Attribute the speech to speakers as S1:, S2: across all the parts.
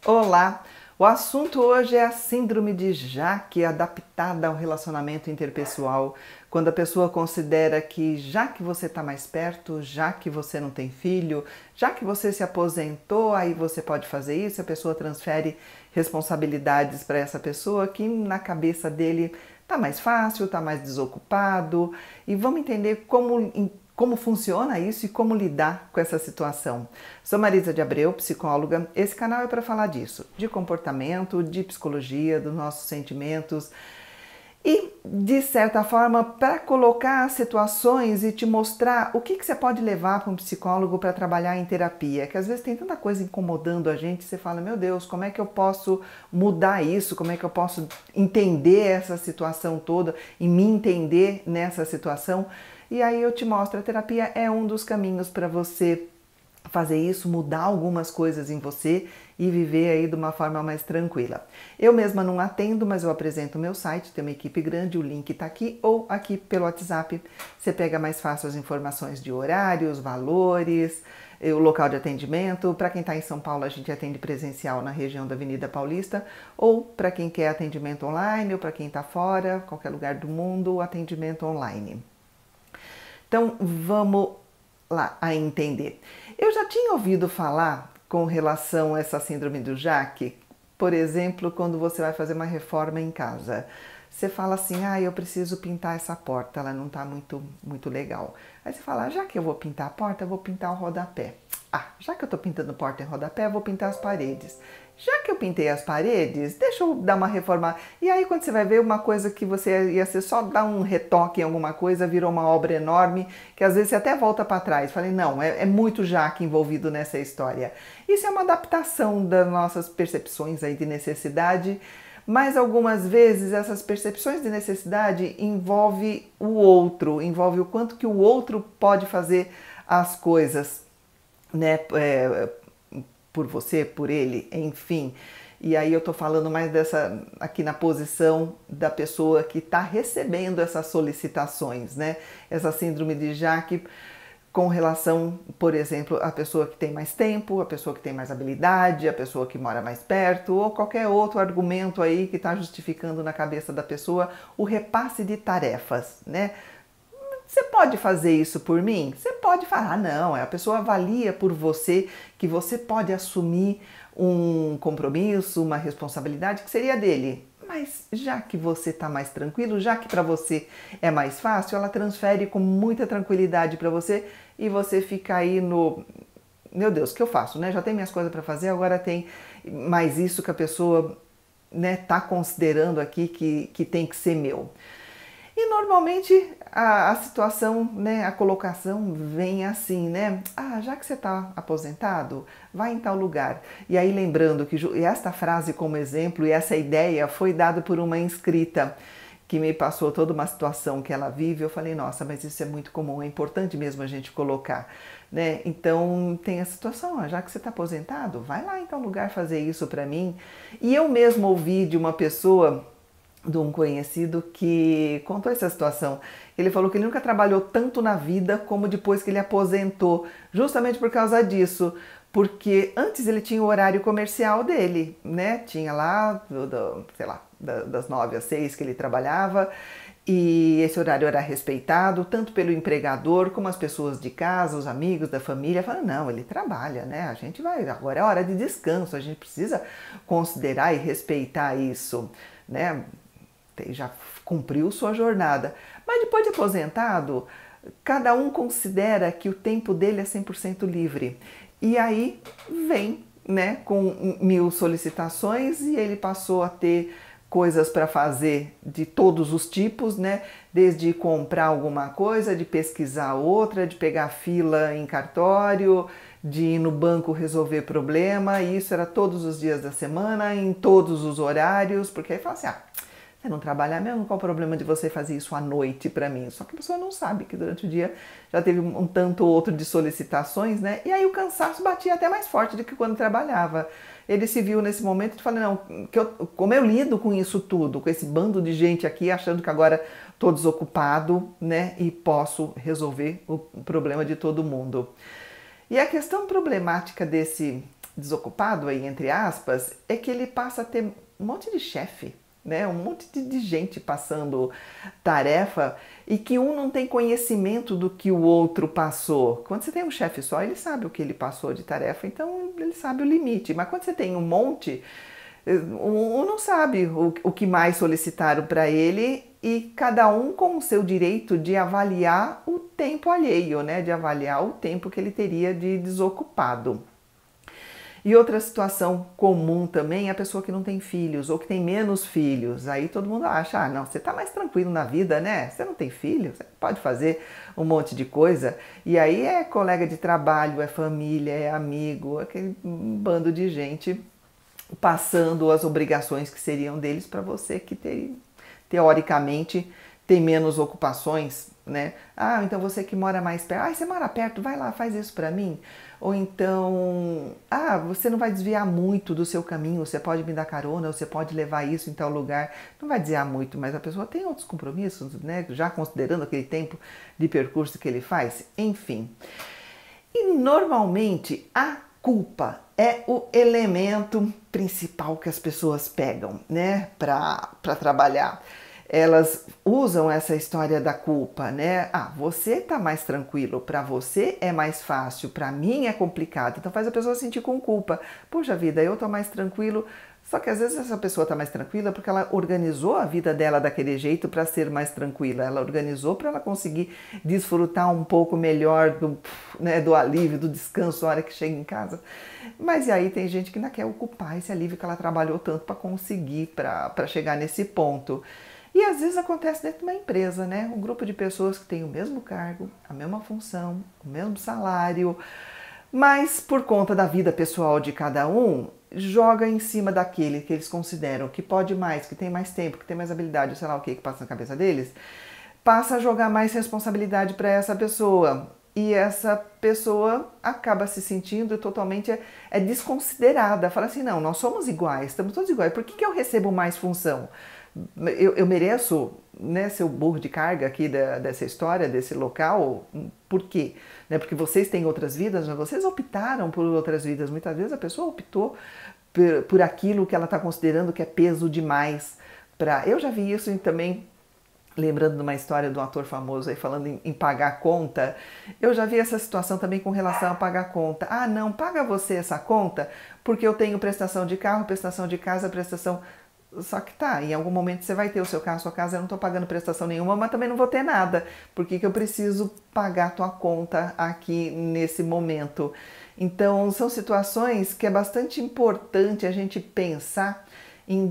S1: Olá! O assunto hoje é a síndrome de Jaque adaptada ao relacionamento interpessoal, quando a pessoa considera que já que você está mais perto, já que você não tem filho, já que você se aposentou, aí você pode fazer isso, a pessoa transfere responsabilidades para essa pessoa que na cabeça dele está mais fácil, está mais desocupado, e vamos entender como funciona isso e como lidar com essa situação. Sou Marisa de Abreu, psicóloga. Esse canal é para falar disso, de comportamento, de psicologia, dos nossos sentimentos e, de certa forma, para colocar situações e te mostrar o que você pode levar para um psicólogo para trabalhar em terapia. Que às vezes tem tanta coisa incomodando a gente, você fala, meu Deus, como é que eu posso mudar isso? Como é que eu posso entender essa situação toda e me entender nessa situação? E aí eu te mostro, a terapia é um dos caminhos para você fazer isso, mudar algumas coisas em você e viver aí de uma forma mais tranquila. Eu mesma não atendo, mas eu apresento o meu site, tem uma equipe grande, o link está aqui ou aqui pelo WhatsApp. Você pega mais fácil as informações de horários, valores, o local de atendimento. Para quem está em São Paulo, a gente atende presencial na região da Avenida Paulista, ou para quem quer atendimento online, ou para quem está fora, qualquer lugar do mundo, atendimento online. Então vamos lá a entender. Eu já tinha ouvido falar com relação a essa síndrome do Jaque, por exemplo, quando você vai fazer uma reforma em casa. Você fala assim, eu preciso pintar essa porta, ela não está muito legal. Aí você fala, já que eu vou pintar a porta, eu vou pintar o rodapé. Já que eu estou pintando porta e rodapé, eu vou pintar as paredes. Já que eu pintei as paredes, deixa eu dar uma reforma. E aí quando você vai ver uma coisa que você ia ser só dar um retoque em alguma coisa, virou uma obra enorme, que às vezes você até volta para trás. Falei, não, é muito Jaque envolvido nessa história. Isso é uma adaptação das nossas percepções aí de necessidade, mas algumas vezes essas percepções de necessidade envolvem o outro, envolve o quanto que o outro pode fazer as coisas, né, por você, por ele, enfim. E aí eu tô falando mais dessa aqui na posição da pessoa que está recebendo essas solicitações, né? Essa síndrome de Jaque com relação, por exemplo, à pessoa que tem mais tempo, a pessoa que tem mais habilidade, a pessoa que mora mais perto, ou qualquer outro argumento aí que está justificando na cabeça da pessoa o repasse de tarefas, né? Você pode fazer isso por mim? Você pode falar, não, a pessoa avalia por você que você pode assumir um compromisso, uma responsabilidade que seria dele. Mas já que você está mais tranquilo, já que para você é mais fácil, ela transfere com muita tranquilidade para você e você fica aí no... Meu Deus, o que eu faço, né? Já tem minhas coisas para fazer, agora tem mais isso que a pessoa, né, tá considerando aqui que tem que ser meu. E normalmente a situação, né, a colocação vem assim, né? Já que você está aposentado, vai em tal lugar. E aí lembrando que esta frase como exemplo e essa ideia foi dada por uma inscrita que me passou toda uma situação que ela vive. Eu falei, nossa, mas isso é muito comum, é importante mesmo a gente colocar, né? Então tem a situação, já que você está aposentado, vai lá em tal lugar fazer isso para mim. E eu mesmo ouvi de uma pessoa, de um conhecido, que contou essa situação. Ele falou que ele nunca trabalhou tanto na vida como depois que ele aposentou, justamente por causa disso, porque antes ele tinha o horário comercial dele, né? Tinha lá, sei lá, das 9 às 6 que ele trabalhava, e esse horário era respeitado tanto pelo empregador como as pessoas de casa, os amigos da família. Falaram, não, ele trabalha, né? A gente vai, agora é hora de descanso, a gente precisa considerar e respeitar isso, né? Já cumpriu sua jornada. Mas depois de aposentado, cada um considera que o tempo dele é 100% livre. E aí vem, né, com 1000 solicitações, e ele passou a ter coisas para fazer de todos os tipos, né? Desde comprar alguma coisa, de pesquisar outra, de pegar fila em cartório, de ir no banco resolver problema. E isso era todos os dias da semana, em todos os horários, porque aí fala assim, você não trabalhar mesmo, qual o problema de você fazer isso à noite para mim? Só que a pessoa não sabe que durante o dia já teve um tanto ou outro de solicitações, né? E aí o cansaço batia até mais forte do que quando trabalhava. Ele se viu nesse momento e falou, não, como eu lido com isso tudo, com esse bando de gente aqui, achando que agora estou desocupado, né? E posso resolver o problema de todo mundo. E a questão problemática desocupado aí, entre aspas, é que ele passa a ter um monte de chefe, né? Um monte de gente passando tarefa e que um não tem conhecimento do que o outro passou. Quando você tem um chefe só, ele sabe o que ele passou de tarefa, então ele sabe o limite. Mas quando você tem um monte, um não sabe o que mais solicitaram para ele e cada um com o seu direito de avaliar o tempo alheio, né? De avaliar o tempo que ele teria de desocupado. E outra situação comum também é a pessoa que não tem filhos ou que tem menos filhos. Aí todo mundo acha, ah, não, você está mais tranquilo na vida, né? Você não tem filho, você pode fazer um monte de coisa. E aí é colega de trabalho, é família, é amigo, aquele bando de gente passando as obrigações que seriam deles para você que teoricamente tem menos ocupações, né? Ah, então você que mora mais perto, ah, você mora perto, vai lá, faz isso para mim. Ou então, ah, você não vai desviar muito do seu caminho, você pode me dar carona, você pode levar isso em tal lugar. Não vai desviar muito, mas a pessoa tem outros compromissos, né? Já considerando aquele tempo de percurso que ele faz, enfim. E normalmente a culpa é o elemento principal que as pessoas pegam, né, para trabalhar. Elas usam essa história da culpa, né? Ah, você tá mais tranquilo, para você é mais fácil, para mim é complicado. Então faz a pessoa sentir com culpa. Puxa vida, eu tô mais tranquilo. Só que às vezes essa pessoa tá mais tranquila porque ela organizou a vida dela daquele jeito para ser mais tranquila. Ela organizou para ela conseguir desfrutar um pouco melhor do, né, do alívio, do descanso, a hora que chega em casa. Mas e aí tem gente que ainda quer ocupar esse alívio que ela trabalhou tanto para conseguir, para chegar nesse ponto. E às vezes acontece dentro de uma empresa, né? Um grupo de pessoas que tem o mesmo cargo, a mesma função, o mesmo salário, mas por conta da vida pessoal de cada um, joga em cima daquele que eles consideram que pode mais, que tem mais tempo, que tem mais habilidade, sei lá o que passa na cabeça deles, passa a jogar mais responsabilidade para essa pessoa. E essa pessoa acaba se sentindo totalmente desconsiderada. Fala assim, não, nós somos iguais, estamos todos iguais, por que eu recebo mais função? Eu mereço, né, ser o burro de carga aqui dessa história, desse local? Por quê? Né, porque vocês têm outras vidas, mas vocês optaram por outras vidas. Muitas vezes a pessoa optou por aquilo que ela está considerando que é peso demais. Eu já vi isso também, lembrando de uma história de um ator famoso aí falando em pagar conta. Eu já vi essa situação também com relação a pagar conta. Ah, não, paga você essa conta porque eu tenho prestação de carro, prestação de casa, prestação... Só que tá, em algum momento você vai ter o seu carro, a sua casa, eu não tô pagando prestação nenhuma, mas também não vou ter nada. Por que eu preciso pagar a tua conta aqui nesse momento? Então, são situações que é bastante importante a gente pensar em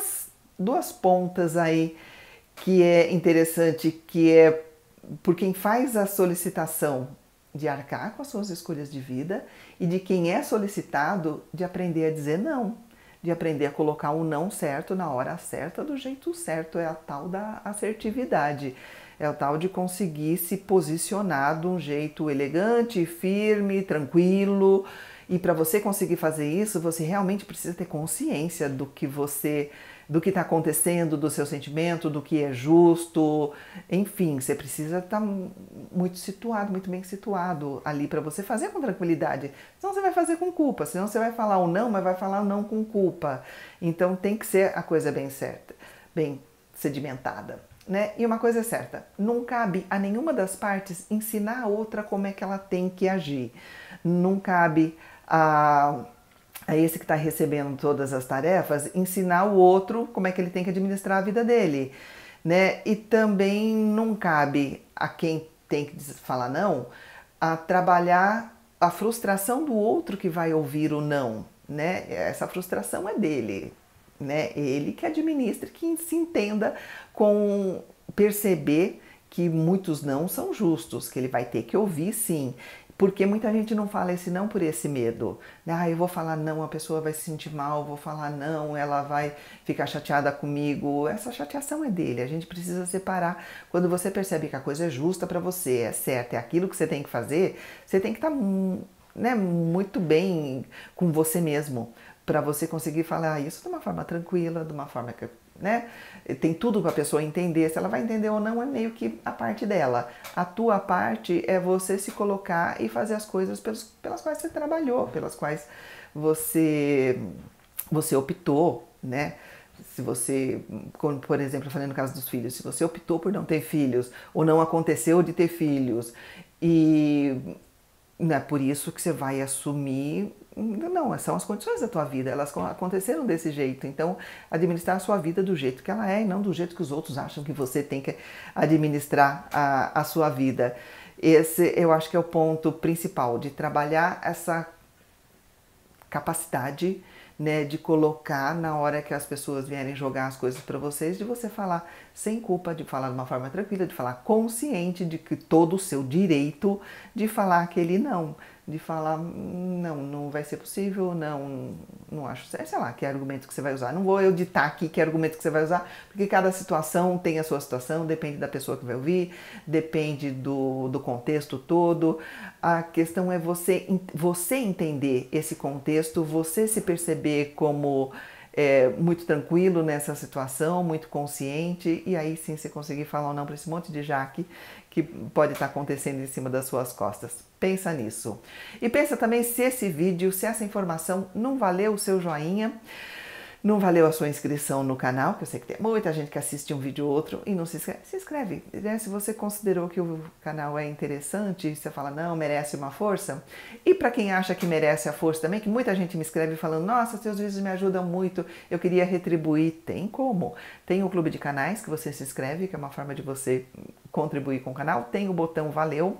S1: duas pontas aí, que é interessante, que é por quem faz a solicitação de arcar com as suas escolhas de vida e de quem é solicitado de aprender a dizer não. De aprender a colocar o não certo na hora certa, do jeito certo. É a tal da assertividade. É o tal de conseguir se posicionar de um jeito elegante, firme, tranquilo. E para você conseguir fazer isso, você realmente precisa ter consciência do que está acontecendo, do seu sentimento, do que é justo. Enfim, você precisa estar muito situado, muito bem situado ali para você fazer com tranquilidade. Senão você vai fazer com culpa, senão você vai falar o não, mas vai falar o não com culpa. Então tem que ser a coisa bem certa, bem sedimentada, né? E uma coisa é certa, não cabe a nenhuma das partes ensinar a outra como é que ela tem que agir. Não cabe a esse que está recebendo todas as tarefas, ensinar o outro como é que ele tem que administrar a vida dele, né? E também não cabe a quem tem que falar não, a trabalhar a frustração do outro que vai ouvir o não, né? Essa frustração é dele, né? Ele que administra, que se entenda com perceber que muitos não são justos, que ele vai ter que ouvir sim. Porque muita gente não fala esse não por esse medo. Ah, eu vou falar não, a pessoa vai se sentir mal, vou falar não, ela vai ficar chateada comigo. Essa chateação é dele, a gente precisa separar. Quando você percebe que a coisa é justa para você, é certa, é aquilo que você tem que fazer, você tem que estar né, muito bem com você mesmo, para você conseguir falar isso de uma forma tranquila, de uma forma né? Tem tudo para a pessoa entender, se ela vai entender ou não é meio que a parte dela. A tua parte é você se colocar e fazer as coisas pelas quais você trabalhou, pelas quais você optou, né? Se você, como, por exemplo, falando no caso dos filhos, se você optou por não ter filhos ou não aconteceu de ter filhos e não é por isso que você vai assumir. Não, são as condições da tua vida, elas aconteceram desse jeito. Então, administrar a sua vida do jeito que ela é e não do jeito que os outros acham que você tem que administrar a sua vida. Esse eu acho que é o ponto principal, de trabalhar essa capacidade, né, de colocar na hora que as pessoas vierem jogar as coisas para vocês, de você falar sem culpa, de falar de uma forma tranquila, de falar consciente de que todo o seu direito de falar aquele não, de falar não vai ser possível, não acho certo, sei lá, que argumento que você vai usar. Não vou eu ditar aqui que argumento que você vai usar, porque cada situação tem a sua situação, depende da pessoa que vai ouvir, depende do contexto todo. A questão é você entender esse contexto, você se perceber como muito tranquilo nessa situação, muito consciente, e aí sim você conseguir falar ou não para esse monte de jaque que pode estar acontecendo em cima das suas costas. Pensa nisso. E pensa também se esse vídeo, se essa informação não valeu o seu joinha, não valeu a sua inscrição no canal, que eu sei que tem muita gente que assiste um vídeo ou outro e não se inscreve. Se inscreve, né? Se você considerou que o canal é interessante, você fala, não, merece uma força. E para quem acha que merece a força também, que muita gente me escreve falando, nossa, seus vídeos me ajudam muito, eu queria retribuir. Tem como. Tem o clube de canais, que você se inscreve, que é uma forma de você contribuir com o canal. Tem o botão valeu.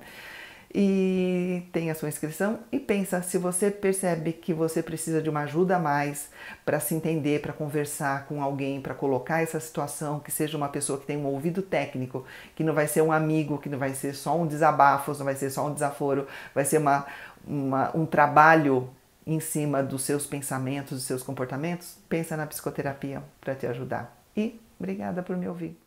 S1: E tem a sua inscrição e pensa, se você percebe que você precisa de uma ajuda a mais para se entender, para conversar com alguém, para colocar essa situação, que seja uma pessoa que tem um ouvido técnico, que não vai ser um amigo, que não vai ser só um desabafo, não vai ser só um desaforo, vai ser um trabalho em cima dos seus pensamentos, dos seus comportamentos, pensa na psicoterapia para te ajudar. E obrigada por me ouvir.